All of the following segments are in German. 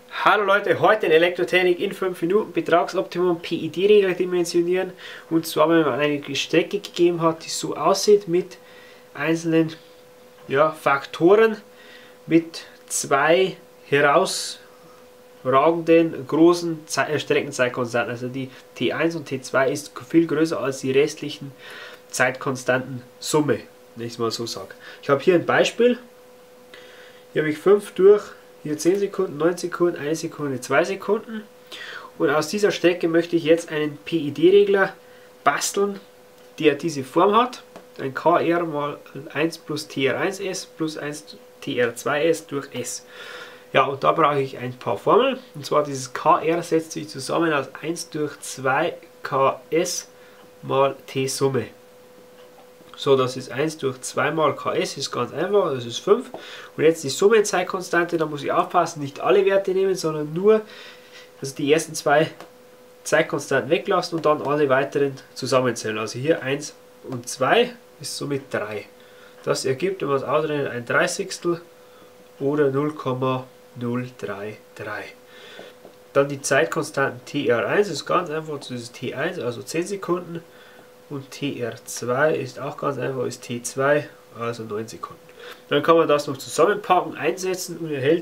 Hallo Leute, heute in Elektrotechnik in 5 Minuten Betragsoptimum PID-Regler dimensionieren. Und zwar, wenn man eine Strecke gegeben hat, die so aussieht mit einzelnen Faktoren, mit zwei herausragenden großen Streckenzeitkonstanten. Also die T1 und T2 ist viel größer als die restlichen Zeitkonstanten Summe, wenn ich es mal so sage. Ich habe hier ein Beispiel. Hier habe ich 5 durch. Hier 10 Sekunden, 9 Sekunden, 1 Sekunde, 2 Sekunden. Und aus dieser Strecke möchte ich jetzt einen PID-Regler basteln, der diese Form hat. Ein KR mal 1 plus TR1S plus 1 TR2S durch S. Ja, und da brauche ich ein paar Formeln. Und zwar dieses KR setzt sich zusammen aus 1 durch 2 KS mal T-Summe. So, das ist 1 durch 2 mal Ks, ist ganz einfach, das ist 5. Und jetzt die Summenzeitkonstante, da muss ich aufpassen, nicht alle Werte nehmen, sondern nur die ersten zwei Zeitkonstanten weglassen und dann alle weiteren zusammenzählen. Also hier 1 und 2 ist somit 3. Das ergibt, wenn man es ausrechnet, ein 30stel oder 0,033. Dann die Zeitkonstanten TR1 ist ganz einfach, das ist T1, also 10 Sekunden. Und TR2 ist auch ganz einfach, ist T2, also 9 Sekunden. Dann kann man das noch zusammenpacken, einsetzen und erhält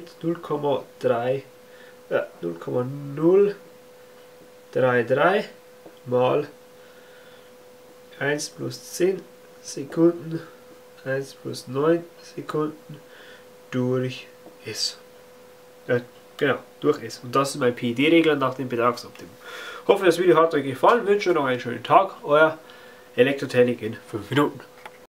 0,033 mal 1 plus 10 Sekunden, 1 plus 9 Sekunden durch S. Genau, durch S. Und das ist mein PID-Regler nach dem Betragsoptimum. Hoffe, das Video hat euch gefallen, wünsche euch noch einen schönen Tag. Euer Elektrotechnik in 5 Minuten.